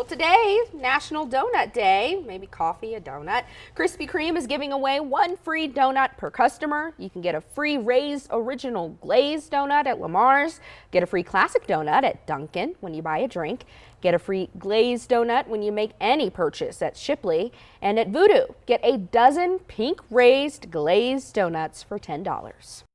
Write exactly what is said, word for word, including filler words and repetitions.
today, National Donut Day, maybe coffee, a donut. Krispy Kreme is giving away one free donut per customer. You can get a free Ray's Original Glazed donut at Lamar's, get a free classic donut at Dunkin' when you buy a drink, get a free glazed donut when you make any purchase at Shipley, and at Voodoo, get a dozen pink raised glazed donuts for ten dollars.